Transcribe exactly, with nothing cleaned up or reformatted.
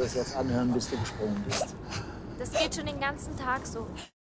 das jetzt anhören, bis du gesprungen bist. Das geht schon den ganzen Tag so.